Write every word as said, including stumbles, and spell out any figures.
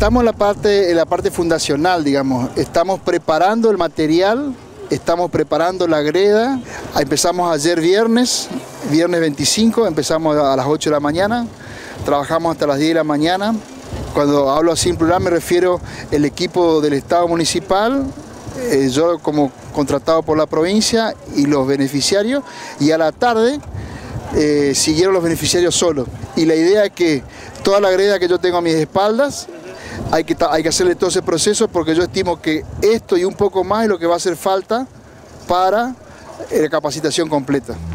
Estamos en la parte, en la parte fundacional, digamos. Estamos preparando el material, estamos preparando la greda. Empezamos ayer viernes, viernes veinticinco, empezamos a las ocho de la mañana, trabajamos hasta las diez de la mañana. Cuando hablo así en plural me refiero al equipo del Estado municipal, eh, yo como contratado por la provincia y los beneficiarios, y a la tarde eh, siguieron los beneficiarios solos. Y la idea es que toda la greda que yo tengo a mis espaldas, hay que, hay que hacerle todo ese proceso, porque yo estimo que esto y un poco más es lo que va a hacer falta para la capacitación completa.